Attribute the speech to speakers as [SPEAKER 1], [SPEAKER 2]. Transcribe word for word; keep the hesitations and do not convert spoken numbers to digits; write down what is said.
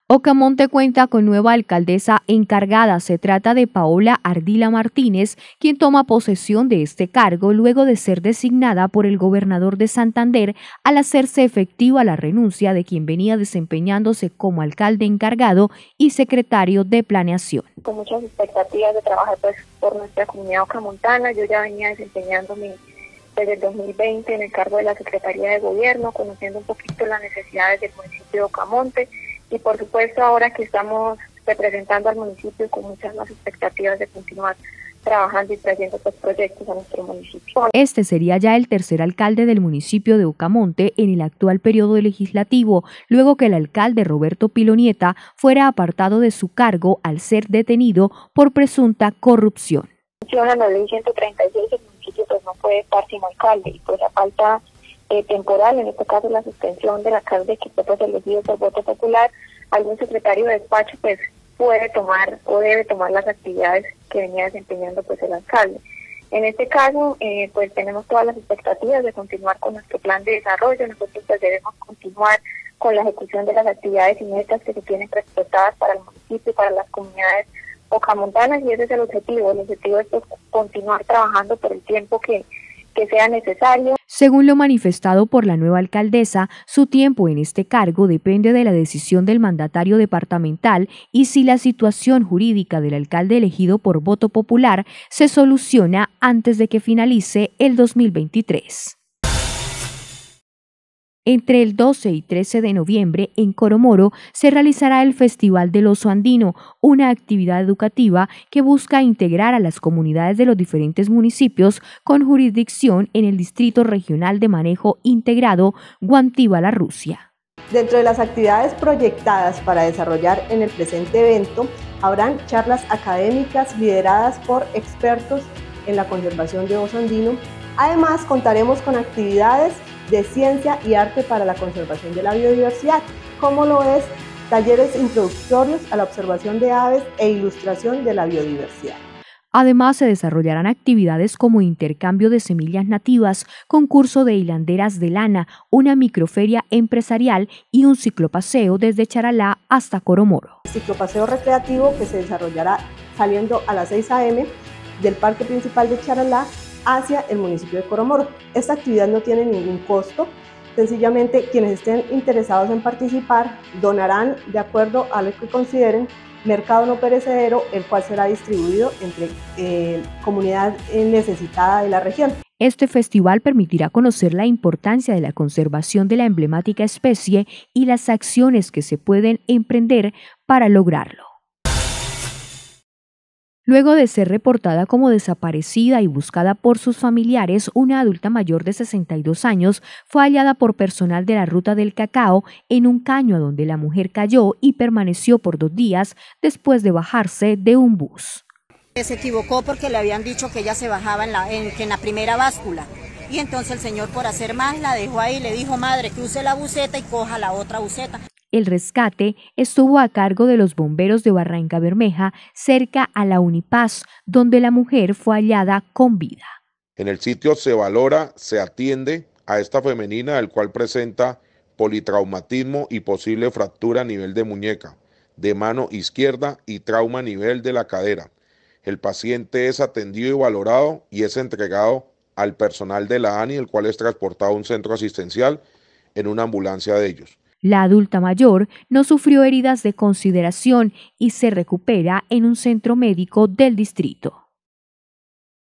[SPEAKER 1] Ocamonte cuenta con nueva alcaldesa encargada. Se trata de Paola Ardila Martínez, quien toma posesión de este cargo luego de ser designada por el gobernador de Santander al hacerse efectiva la renuncia de quien venía desempeñándose como alcalde encargado y secretario de Planeación.
[SPEAKER 2] Con muchas expectativas de trabajar pues, por nuestra comunidad ocamontana. Yo ya venía desempeñándome desde el dos mil veinte en el cargo de la Secretaría de Gobierno, conociendo un poquito las necesidades del municipio de Ocamonte. Y por supuesto ahora que estamos representando al municipio con muchas más expectativas de continuar trabajando y trayendo pues, proyectos a nuestro municipio.
[SPEAKER 1] Este sería ya el tercer alcalde del municipio de Ocamonte en el actual periodo legislativo, luego que el alcalde Roberto Pilonieta fuera apartado de su cargo al ser detenido por presunta corrupción.
[SPEAKER 2] En la ley ciento treinta y seis el municipio pues, no puede estar sin alcalde y pues a falta Eh, temporal, en este caso la suspensión del alcalde que fue pues, elegido por voto popular, algún secretario de despacho pues puede tomar o debe tomar las actividades que venía desempeñando pues el alcalde. En este caso eh, pues tenemos todas las expectativas de continuar con nuestro plan de desarrollo. Nosotros pues debemos continuar con la ejecución de las actividades y metas que se tienen respetadas para el municipio y para las comunidades ocamontanas, y ese es el objetivo. El objetivo es pues, continuar trabajando por el tiempo que que sea necesario.
[SPEAKER 1] Según lo manifestado por la nueva alcaldesa, su tiempo en este cargo depende de la decisión del mandatario departamental y si la situación jurídica del alcalde elegido por voto popular se soluciona antes de que finalice el dos mil veintitrés. Entre el doce y trece de noviembre, en Coromoro, se realizará el Festival del Oso Andino, una actividad educativa que busca integrar a las comunidades de los diferentes municipios con jurisdicción en el Distrito Regional de Manejo Integrado Guantibala, Rusia.
[SPEAKER 3] Dentro de las actividades proyectadas para desarrollar en el presente evento, habrán charlas académicas lideradas por expertos en la conservación de oso andino. Además, contaremos con actividades de ciencia y arte para la conservación de la biodiversidad, como lo es talleres introductorios a la observación de aves e ilustración de la biodiversidad.
[SPEAKER 1] Además, se desarrollarán actividades como intercambio de semillas nativas, concurso de hilanderas de lana, una microferia empresarial y un ciclopaseo desde Charalá hasta Coromoro.
[SPEAKER 3] El ciclopaseo recreativo que se desarrollará saliendo a las seis a eme del parque principal de Charalá hacia el municipio de Coromoro. Esta actividad no tiene ningún costo, sencillamente quienes estén interesados en participar donarán de acuerdo a lo que consideren mercado no perecedero, el cual será distribuido entre eh, comunidad necesitada de la región.
[SPEAKER 1] Este festival permitirá conocer la importancia de la conservación de la emblemática especie y las acciones que se pueden emprender para lograrlo. Luego de ser reportada como desaparecida y buscada por sus familiares, una adulta mayor de sesenta y dos años fue hallada por personal de la Ruta del Cacao en un caño donde la mujer cayó y permaneció por dos días después de bajarse de un bus.
[SPEAKER 4] Se equivocó porque le habían dicho que ella se bajaba en la, en, en la primera báscula, y entonces el señor, por hacer más, la dejó ahí y le dijo: madre, cruce la buseta y coja la otra buseta.
[SPEAKER 1] El rescate estuvo a cargo de los bomberos de Barranca Bermeja, cerca a la Unipaz, donde la mujer fue hallada con vida.
[SPEAKER 5] En el sitio se valora, se atiende a esta femenina, el cual presenta politraumatismo y posible fractura a nivel de muñeca, de mano izquierda y trauma a nivel de la cadera. El paciente es atendido y valorado y es entregado al personal de la A N I, el cual es transportado a un centro asistencial en una ambulancia de ellos.
[SPEAKER 1] La adulta mayor no sufrió heridas de consideración y se recupera en un centro médico del distrito.